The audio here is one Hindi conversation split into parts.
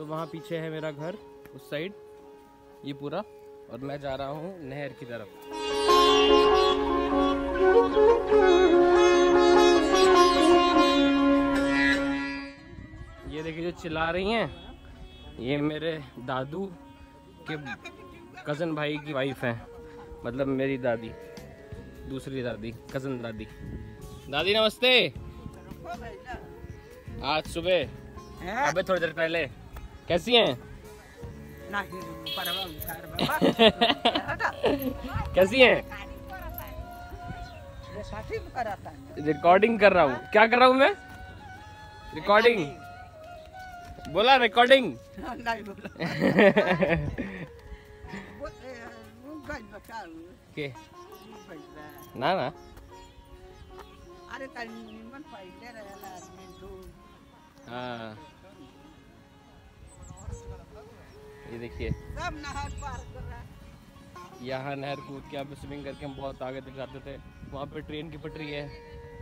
वहाँ पीछे है मेरा घर, उस साइड ये पूरा, और मैं जा रहा हूँ नहर की तरफ। ये देखिए जो चिल्ला रही हैं, ये मेरे दादू के कज़न भाई की वाइफ है, मतलब मेरी दादी, दूसरी दादी, कज़न दादी। दादी नमस्ते। आज सुबह अबे थोड़ी देर पहले कैसी हैं? कैसी हैं? रिकॉर्डिंग कर रहा हूँ। क्या कर रहा हूँ मैं? रिकॉर्डिंग बोला, रिकॉर्डिंग। के ना ना हाँ, ये देखिए यहाँ नहर कूद के आप स्विमिंग करके हम बहुत आगे तक जाते थे। वहाँ पे ट्रेन की पटरी है।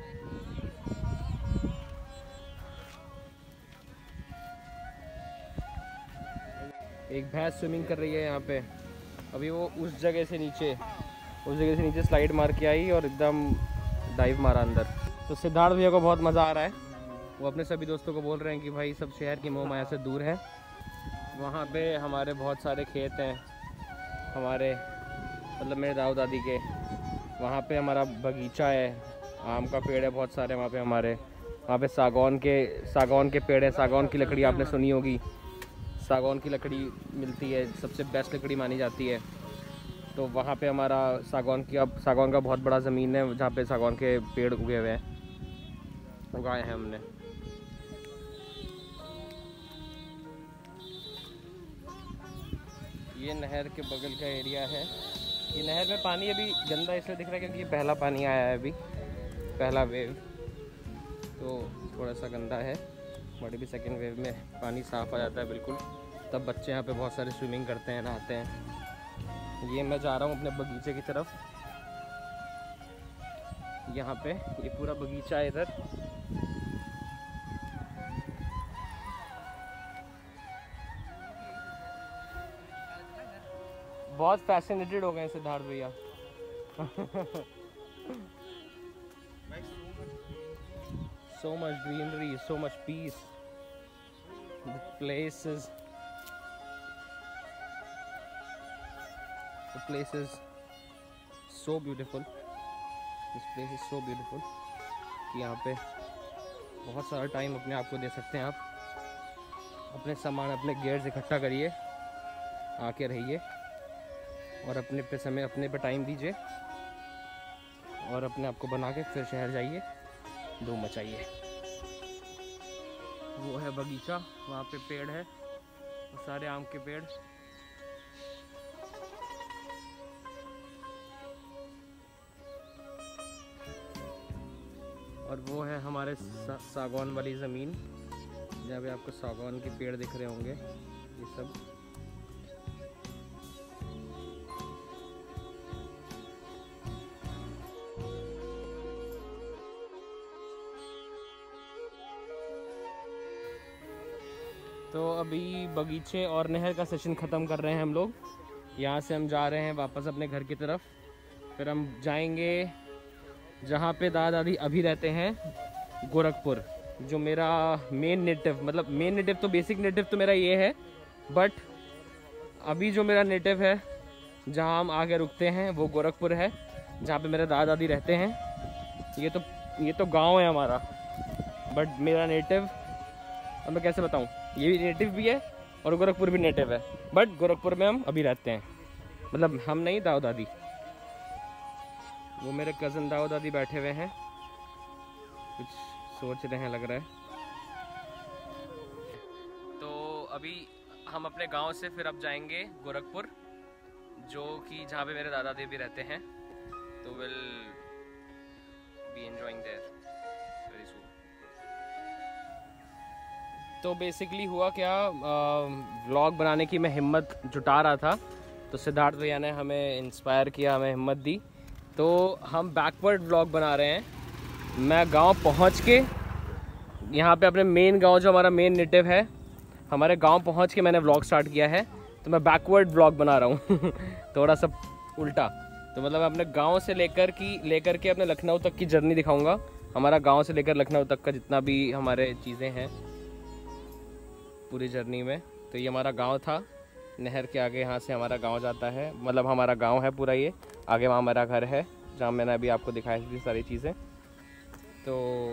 एक भैंस स्विमिंग कर रही है यहाँ पे। अभी वो उस जगह से नीचे स्लाइड मार के आई और एकदम डाइव मारा अंदर। तो सिद्धार्थ भैया को बहुत मज़ा आ रहा है। वो अपने सभी दोस्तों को बोल रहे हैं कि भाई सब शहर की मोह माया से दूर है। वहाँ पे हमारे बहुत सारे खेत हैं, हमारे मतलब मेरे दाऊ दादी के। वहाँ पे हमारा बगीचा है, आम का पेड़ है बहुत सारे वहाँ पे हमारे। वहाँ पे सागौन के पेड़ है। सागौन की लकड़ी आपने सुनी होगी, सागौन की लकड़ी मिलती है, सबसे बेस्ट लकड़ी मानी जाती है। तो वहाँ पे हमारा सागौन का बहुत बड़ा ज़मीन है जहाँ पे सागौन के पेड़ उगे हुए हैं, उगाए हैं हमने। ये नहर के बगल का एरिया है। ये नहर में पानी अभी गंदा इसलिए दिख रहा है क्योंकि ये पहला पानी आया है, अभी पहला वेव, तो थोड़ा सा गंदा है। बट अभी सेकेंड वेव में पानी साफ़ आ जाता है बिल्कुल। तब बच्चे यहाँ पे बहुत सारे स्विमिंग करते हैं, नहाते हैं। ये मैं जा रहा हूँ अपने बगीचे की तरफ। यहाँ पे ये पूरा बगीचा है इधर। बहुत फैसिनेटेड हो गए सिद्धार्थ भैया। So much greenery, so much peace. The place is so beautiful. This place is so beautiful कि यहाँ पे बहुत सारा टाइम अपने आप को दे सकते हैं आप। अपने सामान, अपने गियर्स इकट्ठा करिए, आके रहिए और अपने पे समय, अपने पे टाइम दीजिए और अपने आप को बना के फिर शहर जाइए, धूम मचाइए। वो है बगीचा, वहाँ पे पेड़ है, सारे आम के पेड़। और वो है हमारे सागौन वाली ज़मीन, जहाँ पे आपको सागौन के पेड़ दिख रहे होंगे, ये सब। तो अभी बगीचे और नहर का सेशन ख़त्म कर रहे हैं हम लोग। यहाँ से हम जा रहे हैं वापस अपने घर की तरफ। फिर हम जाएंगे जहाँ पे दादा दादी अभी रहते हैं, गोरखपुर, जो मेरा मेन नेटिव, मतलब मेन नेटिव तो बेसिक नेटिव तो मेरा ये है, बट अभी जो मेरा नेटिव है, जहाँ हम आगे रुकते हैं, वो गोरखपुर है, जहाँ पे मेरे दादा दादी रहते हैं। ये तो गांव है हमारा, बट मेरा नेटिव, अब मैं कैसे बताऊँ, ये भी नेटिव भी है और गोरखपुर भी नेटिव है, बट गोरखपुर में हम अभी रहते हैं। मतलब हम नहीं, दाऊ दादी। वो मेरे कज़न दाऊ दादी बैठे हुए हैं, कुछ सोच रहे हैं लग रहा है। तो अभी हम अपने गांव से फिर अब जाएंगे गोरखपुर, जो कि जहाँ पे मेरे दादा दादी भी रहते हैं। तो will be enjoying there very soon. तो बेसिकली हुआ क्या, व्लॉग बनाने की मैं हिम्मत जुटा रहा था, तो सिद्धार्थ भैया ने हमें इंस्पायर किया, हमें हिम्मत दी। तो हम बैकवर्ड व्लॉग बना रहे हैं। मैं गांव पहुंच के यहाँ पे अपने मेन गांव, जो हमारा मेन नेटिव है, हमारे गांव पहुंच के मैंने व्लॉग स्टार्ट किया है, तो मैं बैकवर्ड व्लॉग बना रहा हूँ थोड़ा सा उल्टा। तो मतलब मैं अपने गांव से लेकर के अपने लखनऊ तक की जर्नी दिखाऊंगा। हमारा गांव से लेकर लखनऊ तक का जितना भी हमारे चीज़ें हैं पूरी जर्नी में। तो ये हमारा गांव था, नहर के आगे यहाँ से हमारा गांव जाता है, मतलब हमारा गांव है पूरा। ये आगे वहाँ हमारा घर है जहाँ मैंने अभी आपको दिखाई थी सारी चीज़ें। तो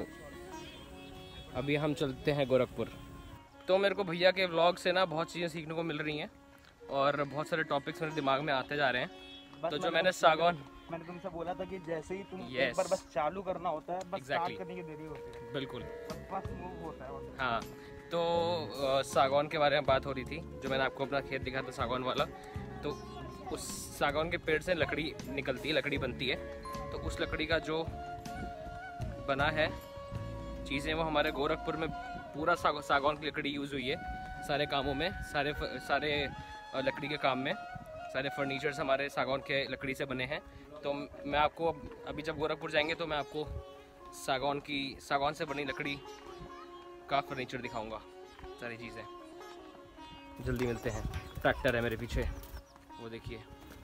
अभी हम चलते हैं गोरखपुर। तो मेरे को भैया के व्लॉग से ना बहुत चीज़ें सीखने को मिल रही हैं और बहुत सारे टॉपिक्स मेरे दिमाग में आते जा रहे हैं। तो जो मैंने सागौन, मैंने तुमसे बोला था कि जैसे ही तुम एक बार बस चालू करना होता है, बस स्टार्ट करने की देरी होती है, बिल्कुल बस मूव होता है। हाँ, तो सागौन के बारे में बात हो रही थी, जो मैंने आपको अपना खेत दिखा था सागौन वाला। तो उस सागौन के पेड़ से लकड़ी निकलती है, लकड़ी बनती है। तो उस लकड़ी का जो बना है चीज़ें, वो हमारे गोरखपुर में पूरा सागौन की लकड़ी यूज़ हुई है सारे कामों में, सारे लकड़ी के काम में। सारे फर्नीचर्स हमारे सागौन के लकड़ी से बने हैं। तो मैं आपको अभी जब गोरखपुर जाएंगे तो मैं आपको सागौन से बनी लकड़ी का फर्नीचर दिखाऊंगा, सारी चीज़ें। जल्दी मिलते हैं। ट्रैक्टर है मेरे पीछे, वो देखिए,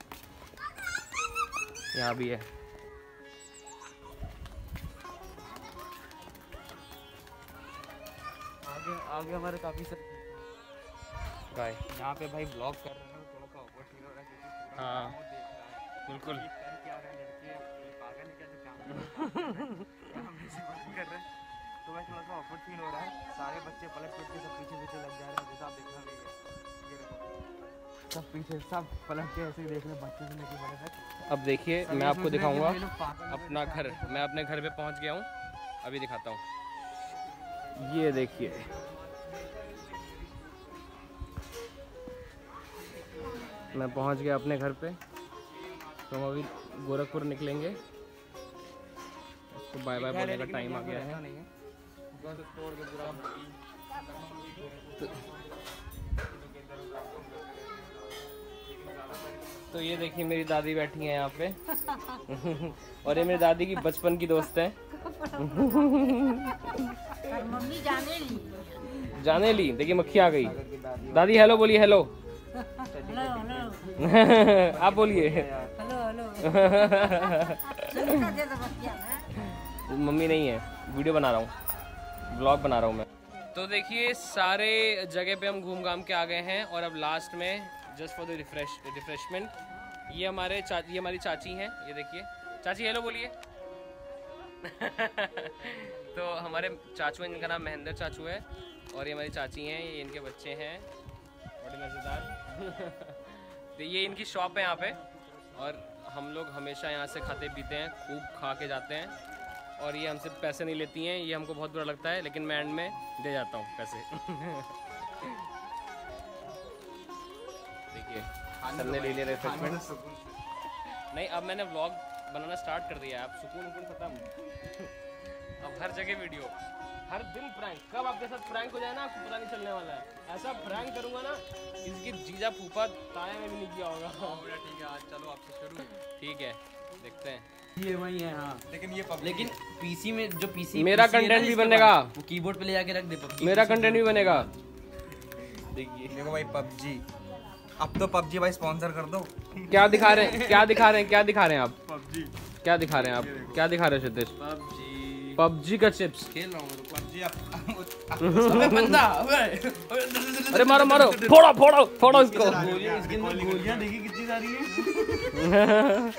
यहाँ भी है। आगे हमारे काफी सारे गाय यहाँ पे भाई ब्लॉग कर रहे हैं, थोड़ा सा ऑकवर्ड फील हो रहा है। हाँ बिल्कुल। तो भाई थोड़ा सा ऑकवर्ड फील हो रहा है। सारे बच्चे पलट के सब पीछे लग जा रहे हैं, जैसा आप देखना नहीं, सब पीछे सब पलट के ऐसे ही देख रहे हैं, बच्चे से लेके बड़े तक। अब देखिए मैं आपको दिखाऊंगा अपना घर। मैं अपने घर पे पहुंच गया हूँ, अभी दिखाता हूँ। ये देखिए, मैं पहुंच गया अपने घर पे। तो हम अभी गोरखपुर निकलेंगे, तो बाय बाय बोलने का टाइम आ गया है। तो ये देखिए मेरी दादी बैठी है यहाँ पे और ये मेरी दादी की बचपन की दोस्त है मम्मी जाने ली। देखिए मक्खी आ गई। दादी हेलो बोलिए, हेलो हेलो हेलो आप बोलिए हेलो मम्मी नहीं है, वीडियो बना रहा हूँ, ब्लॉग बना रहा हूँ मैं। तो देखिए सारे जगह पे हम घूम घाम के आ गए हैं और अब लास्ट में जस्ट फॉर द रिफ्रेशमेंट ये हमारी चाची हैं। ये देखिए चाची हेलो बोलिए तो हमारे चाचू हैं, इनका नाम महेंद्र चाचू है और ये हमारी चाची हैं, ये इनके बच्चे हैं, बड़े मज़ेदार तो ये इनकी शॉप है यहाँ पे और हम लोग हमेशा यहाँ से खाते पीते हैं, खूब खा के जाते हैं और ये हमसे पैसे नहीं लेती हैं। ये हमको बहुत बुरा लगता है, लेकिन मैं एंड में दे जाता हूँ पैसे देखिए सर ने ले लिया रिफ्रेशमेंट। नहीं, अब मैंने व्लॉग बनाना स्टार्ट कर दिया है, अब सुकून खत्म अब हर जगह वीडियो, हर दिन प्रैंक। कब आपके साथ प्रैंक हो जाए ना आपको पता नहीं चलने वाला है। ऐसा प्रैंक करूंगा ना इसकी जीजा फूफा ताया में भी नहीं किया होगा। ठीक है आज चलो आपसे शुरू। ठीक है देखते हैं। ये वही है हाँ, लेकिन पीसी में जो पीसी मेरा कंटेंट भी बनेगा, वो कीबोर्ड पे ले जाके रख दे, मेरा कंटेंट भी बनेगा। देखिए देखो भाई पबजी, अब तो पबजी भाई स्पॉन्सर कर दो। क्या दिखा रहे हैं क्या दिखा रहे हैं आप? पबजी क्या दिखा रहे हैं आप? क्या दिखा रहे हैं सिद्धेश? पबजी का चिप्स खेल रहा हूँ पबजी। अरे मारो फोड़ो इसको। इसके अंदर गोलियां देखिए कितनी सारी हैं।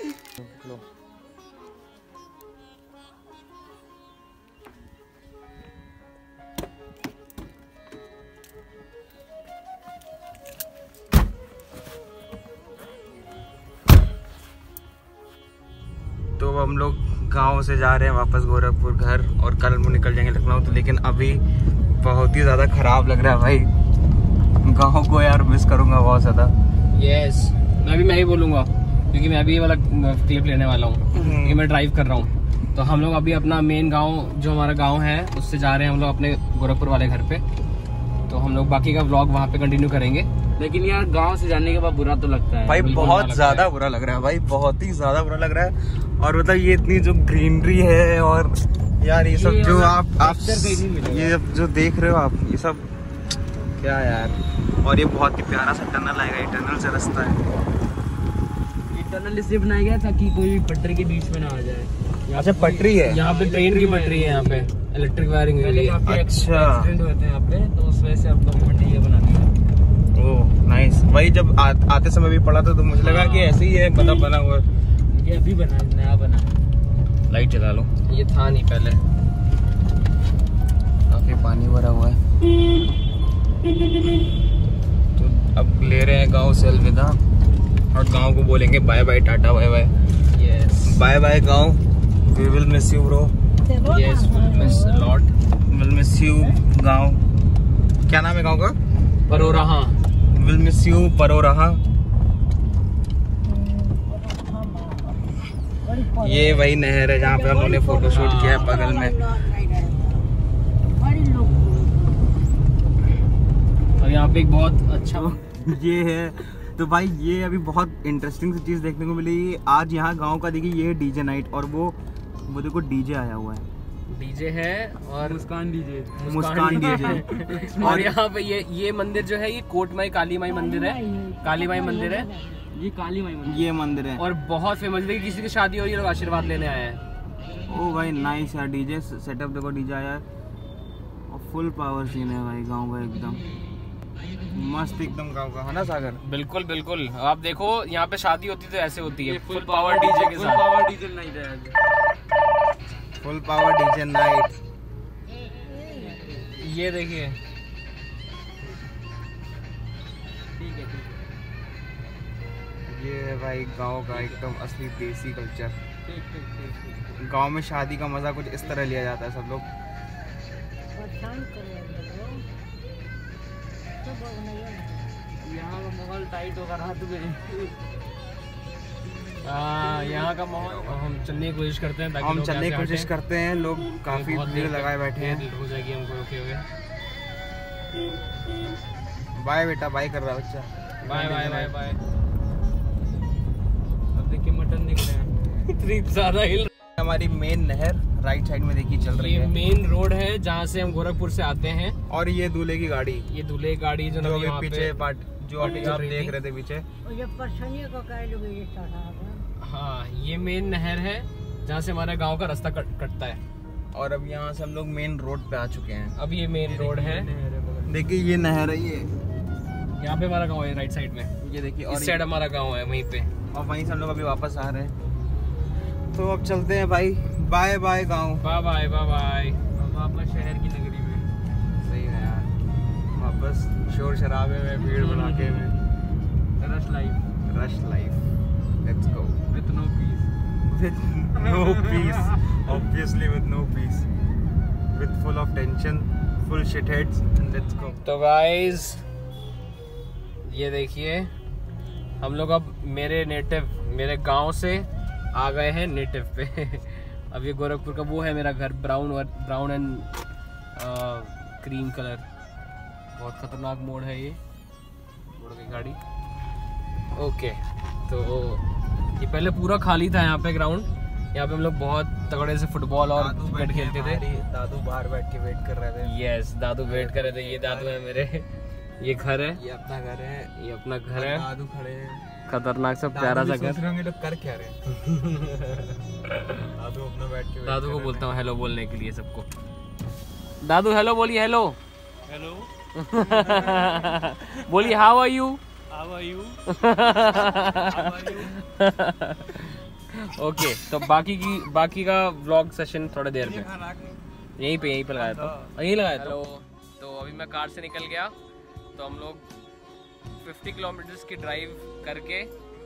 तो हम लोग गांव से जा रहे हैं वापस गोरखपुर घर और कल वो निकल जाएंगे लखनऊ। तो लेकिन अभी बहुत ही ज़्यादा ख़राब लग रहा है भाई, गांव को यार मिस करूंगा बहुत ज़्यादा। यस मैं ही बोलूँगा क्योंकि मैं भी ये वाला क्लिप लेने वाला हूँ क्योंकि मैं ड्राइव कर रहा हूँ। तो हम लोग अभी अपना मेन गाँव जो हमारा गाँव है उससे जा रहे हैं हम लोग अपने गोरखपुर वाले घर पे। तो हम लोग बाकी का व्लॉग वहाँ पे कंटिन्यू करेंगे। लेकिन यार गांव से जाने के बाद बुरा तो लगता है भाई, बहुत ज्यादा बुरा लग रहा है भाई, बहुत ही ज्यादा बुरा लग रहा है। और मतलब ये इतनी जो ग्रीनरी है और यार ये सब जो आप ये जो देख रहे हो आप, ये सब क्या यार। और ये बहुत ही प्यारा सा टनल आएगा, ये टनल से रास्ता है। ये टनल इसलिए बनाया गया ताकि कोई भी पटरी के बीच में ना आ जाए। अच्छा पटरी है यहाँ पे, ट्रेन की पटरी है यहाँ पे, इलेक्ट्रिक वायरिंग हुई है। अच्छा एक्सीडेंट हुए थे यहाँ पे, तो उस वजह से अब गवर्नमेंट ने ये बना दिया। Oh nice. वही जब आते समय भी पढ़ा था तो मुझे लगा कि ऐसे ही है, मतलब बना हुआ। ये अभी बना, नया बना। लाइट चला लो। ये था नहीं पहले। काफी पानी भरा हुआ है। तो अब ले रहे हैं गांव से अलविदा और गांव को बोलेंगे bye bye, tata bye bye. Yes bye bye गांव, we will miss you bro. Yes, miss lot, will miss you गांव। क्या नाम है गांव का? Paroraha. Will miss you Paroraha. ये वही नहर है जहाँ पे हम लोगों ने फोटो शूट किया है बगल में। और यहाँ पे एक बहुत अच्छा ये है तो भाई, ये अभी बहुत इंटरेस्टिंग सी चीज देखने को मिली आज यहाँ गांव का। देखिए ये है डीजे नाइट और वो देखो डीजे आया हुआ है। डीजे है और मुस्कान डीजे। और यहाँ पे ये मंदिर जो है, ये कोट माई काली माई मंदिर है। काली माई मंदिर है ये, काली माई मंदिर, ये मंदिर है और बहुत फेमस है। किसी की शादी हो रही है, लोग आशीर्वाद लेने आए हैं। ओ भाई नाइस यार, डीजे सेटअप देखो, डीजे आया है और फुल पावर सीन है भाई गांव का, एकदम मस्त एकदम गांव का, है ना सागर? बिल्कुल बिल्कुल। आप देखो यहाँ पे शादी होती तो ऐसे होती है, फुल पावर डीजे के साथ। पावर डीजे नाइट है, फुल पावर डीजे नाइट। ये देखिए, ये है भाई गांव का एकदम असली देसी कल्चर। गांव में शादी का मजा कुछ इस तरह लिया जाता है सब लोग। यहाँ का माहौल टाइट होगा रात में। यहाँ का माहौल हम चलने की कोशिश करते हैं, हम चलने की कोशिश करते हैं, लोग काफी भीड़ लगाए बैठे हैं। हो जाएगी हमको रुके हुए। बाय बेटा, बाय कर रहा बच्चा, बाय बाय बाय बाय। अब देखिए मटन दिख रहे हैं, इतनी ज्यादा हिल। हमारी मेन नहर राइट साइड में देखिए चल रही है। ये मेन रोड है जहाँ से हम गोरखपुर से आते हैं। और ये दूल्हे की गाड़ी, ये दूल्हे की गाड़ी जो अभी पीछे जो अभी आप देख रहे थे पीछे। हाँ, ये मेन नहर है जहाँ से हमारे गांव का रास्ता कटता है। और अब यहाँ से हम लोग मेन रोड पे आ चुके हैं। अब ये मेन रोड है, देखिए ये नहर है, ये यहाँ पे हमारा गांव है राइट साइड में। ये देखिए, और इस साइड हमारा गांव है वहीं पे। और वहीं से हम लोग अभी वापस आ रहे हैं। तो अब चलते हैं भाई, बाय बाय गाँव, बाय बाय बाय बाय। अब वापस शहर की नगरी में। सही है यार, वापस शोर शराबे में, भीड़ भड़ाके में, rush life, let's go with no peace, with no peace, obviously with no peace, with full of tension, full shitheads, and let's go. तो गाइस ये देखिए, हम लोग अब मेरे गांव से आ गए हैं नेटिव पे। अब ये गोरखपुर का वो है मेरा घर, ब्राउन एंड क्रीम कलर। बहुत खतरनाक मोड़ है ये, मोड़ की गाड़ी। ओके, तो ये पहले पूरा खाली था यहाँ पे ग्राउंड। यहाँ पे हम लोग बहुत तगड़े से फुटबॉल और क्रिकेट खेलते थे। दादू बाहर बैठ के वेट कर रहे थे। यस, दादू वेट कर रहे थे। ये दादू है मेरे, ये घर है, ये अपना घर है, ये अपना घर है। दादू खड़े हैं, खतरनाक सा प्यारा सा घर। लोग कर क्या रहे हैं। दादू अपना बैठ के, दादू को बोलता हूँ हेलो बोलने के लिए सबको। दादू हेलो बोलिए, हेलो हेलो बोलिए, हाउ आर यू। ओके, तो बाकी का व्लॉग सेशन थोड़ी देर में यहीं पे लगाया था, यहीं लगाया था। तो अभी मैं कार से निकल गया, तो हम लोग 50 किलोमीटर की ड्राइव करके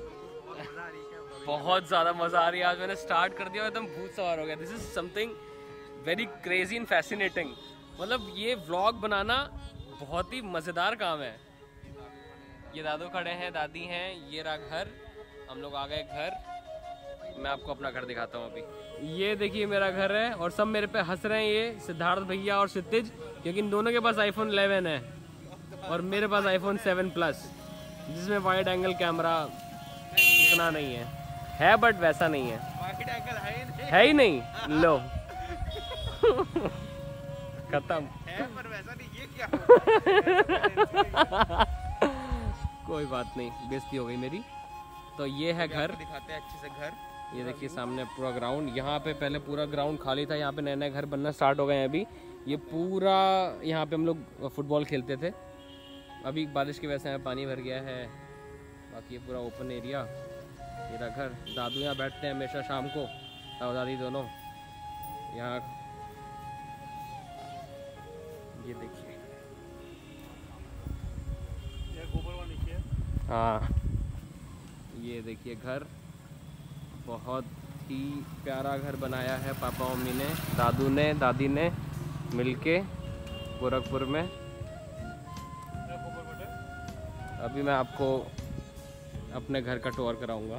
बहुत ज़्यादा मज़ा आ रही है। आज मैंने स्टार्ट कर दिया और एकदम भूत सवार हो गया। This is something very crazy and fascinating. मतलब ये व्लॉग बनाना बहुत ही मज़ेदार काम है। ये दादू खड़े हैं, दादी हैं, ये रहा घर। हम लोग आ गए घर। मैं आपको अपना घर दिखाता हूँ अभी। ये देखिए मेरा घर है और सब मेरे पे हंस रहे हैं, ये सिद्धार्थ भैया और क्षितिज, क्योंकि इन दोनों के पास iPhone 11 है और मेरे पास iPhone 7 Plus, जिसमें वाइड एंगल कैमरा इतना नहीं है बट वैसा नहीं है, है ही नहीं। लो खत्म है पर वैसा नहीं, ये क्या कोई बात नहीं, बेइज्जती हो गई मेरी। तो ये है घर, दिखाते हैं अच्छे से घर। ये देखिए सामने पूरा ग्राउंड। यहाँ पे पहले पूरा ग्राउंड खाली था, यहाँ पे नए नए घर बनना स्टार्ट हो गए हैं अभी। ये पूरा यहाँ पे हम लोग फुटबॉल खेलते थे, अभी बारिश की वजह से यहाँ पानी भर गया है। बाकी ये पूरा ओपन एरिया। मेरा घर, दादू यहाँ बैठते हैं हमेशा शाम को, दादा दादी दोनों यहाँ। ये देखिए, हाँ ये देखिए घर, बहुत ही प्यारा घर बनाया है पापा मम्मी ने, दादू ने, दादी ने मिलके गोरखपुर में। अभी मैं आपको अपने घर का टूर कराऊंगा।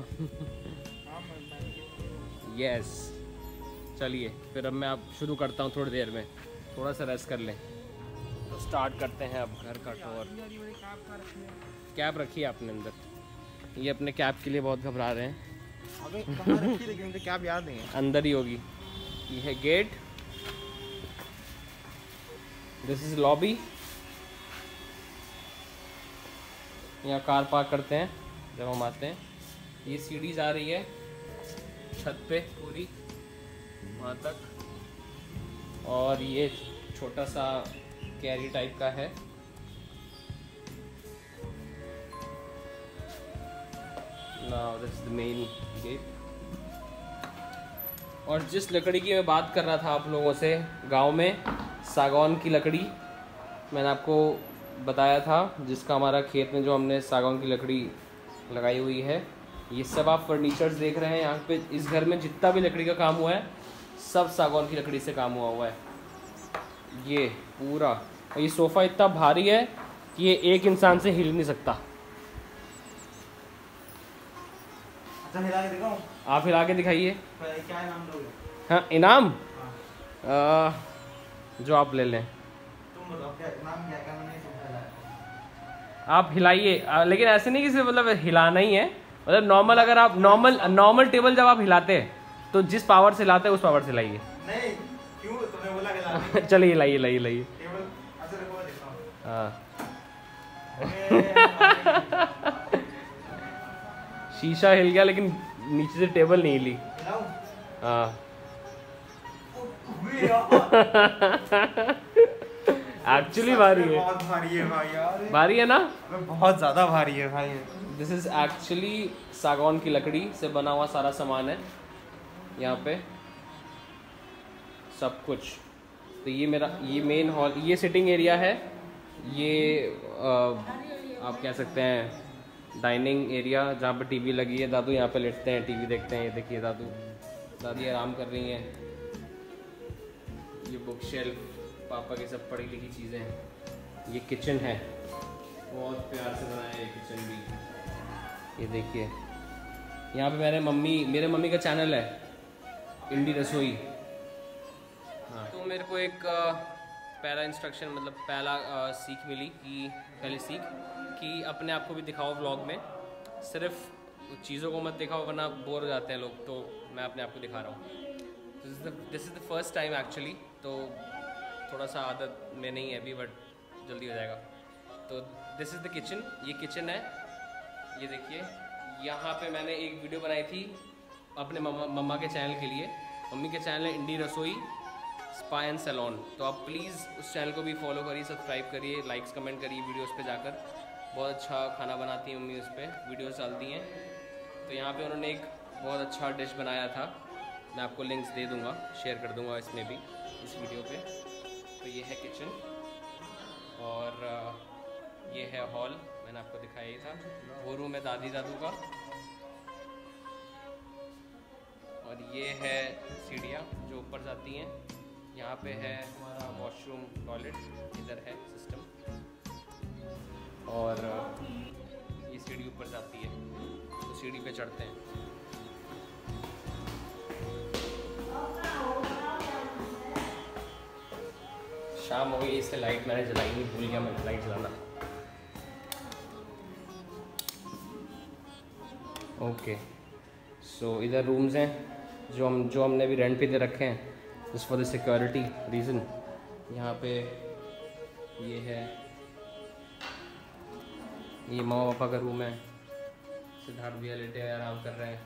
यस, चलिए फिर अब मैं आप शुरू करता हूँ थोड़ी देर में, थोड़ा सा रेस्ट कर लें तो स्टार्ट करते हैं अब घर का टूर। कैप रखी है आपने अंदर, ये अपने कैप के लिए बहुत घबरा रहे हैं। अबे कहाँ रखी, लेकिन मुझे कैप याद नहीं है। अंदर ही होगी। ये है गेट, दिस इज लॉबी, यहाँ कार पार्क करते हैं जब हम आते हैं। ये सीढ़ी जा रही है छत पे पूरी वहाँ तक, और ये छोटा सा कैरी टाइप का है। Now that's the main gate। और जिस लकड़ी की मैं बात कर रहा था आप लोगों से, गांव में सागौन की लकड़ी मैंने आपको बताया था, जिसका हमारा खेत में जो हमने सागौन की लकड़ी लगाई हुई है। ये सब आप फर्नीचर्स देख रहे हैं यहाँ पे। इस घर में जितना भी लकड़ी का काम हुआ है सब सागौन की लकड़ी से काम हुआ है। ये पूरा, और ये सोफ़ा इतना भारी है कि ये एक इंसान से हिल नहीं सकता। हिला के दिखाऊं? आप हिला के दिखाइए। क्या इनाम दोगे? हाँ इनाम, जो आप ले लें। तुम बताओ क्या इनाम, क्या क्या मैंने समझा। आप हिलाइए, लेकिन ऐसे नहीं कि सिर्फ मतलब हिलाना ही है, मतलब नॉर्मल, अगर आप नॉर्मल टेबल जब आप हिलाते हैं तो जिस पावर से हिलाते हैं उस पावर से हिलाइए। नहीं क्यों, तुमने बोला हिलाने। चलिए हिलाइए टेबल अच्छा देखो, देखो। हाँ शीशा हिल गया लेकिन नीचे से टेबल नहीं हिली। हिलाऊं? हाँ एक्चुअली भारी है, बहुत भारी है भाई यार। भारी है ना, बहुत ज़्यादा भारी है भाई। दिस इज एक्चुअली सागौन की लकड़ी से बना हुआ सारा सामान है यहाँ पे सब कुछ। तो ये मेरा, ये मेन हॉल, ये सिटिंग एरिया है, ये आप कह सकते हैं डाइनिंग एरिया जहाँ पे टीवी लगी है। दादू यहाँ पे लेटते हैं, टीवी देखते हैं। ये देखिए दादू दादी आराम कर रही हैं। ये बुक शेल्फ, पापा की सब पढ़ी लिखी चीज़ें हैं। ये किचन है, बहुत प्यार से बनाया है ये किचन भी। ये देखिए यहाँ पे मेरे मम्मी का चैनल है इंडी रसोई। हाँ तो मेरे को एक पहला इंस्ट्रक्शन, मतलब पहला सीख मिली कि पहली सीख कि अपने आप को भी दिखाओ व्लॉग में, सिर्फ चीज़ों को मत दिखाओ वरना बोर हो जाते हैं लोग। तो मैं अपने आप को दिखा रहा हूँ। This is the first time actually, तो थोड़ा सा आदत में नहीं है अभी, बट जल्दी हो जाएगा। तो दिस इज़ द किचन, ये किचन है। ये देखिए यहाँ पे मैंने एक वीडियो बनाई थी अपने मम्मा के चैनल के लिए। मम्मी के चैनल है इंडी रसोई स्पा एंड सैलून। तो आप प्लीज़ उस चैनल को भी फॉलो करिए, सब्सक्राइब करिए, लाइक्स कमेंट करिए वीडियोस पे जाकर। बहुत अच्छा खाना बनाती हैं मम्मी, उस पर वीडियोस डालती हैं। तो यहाँ पे उन्होंने एक बहुत अच्छा डिश बनाया था, मैं आपको लिंक्स दे दूँगा, शेयर कर दूँगा इसमें भी, इस वीडियो पे। तो ये है किचन, और ये है हॉल, मैंने आपको दिखाया ही था। वो रूम है दादी दादू का, और ये है सीढ़ियाँ जो ऊपर जाती हैं। यहाँ पे है हमारा वॉशरूम, टॉयलेट इधर है सिस्टम, और ये सीढ़ी ऊपर जाती है, तो सीढ़ी पे चढ़ते हैं। शाम हो गई, इससे लाइट मैंने जलाई नहीं, भूल गया मैं लाइट जलाना। ओके सो इधर रूम्स हैं जो हमने भी रेंट पे दे रखे हैं, just for the security reason. यहाँ पे ये है, ये मामा पापा का रूम है। सिद्धार्थ भैया लेटे हैं, आराम कर रहे हैं।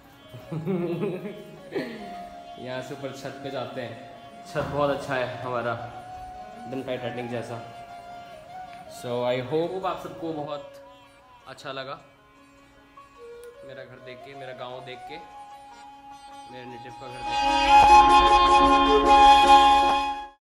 यहाँ से ऊपर छत पे जाते हैं। छत बहुत अच्छा है हमारा, दिन टाइटैनिक जैसा। सो आई होप आप सबको बहुत अच्छा लगा मेरा घर देख के, मेरा गांव देख के, मेरे नेटिव का घर देख के।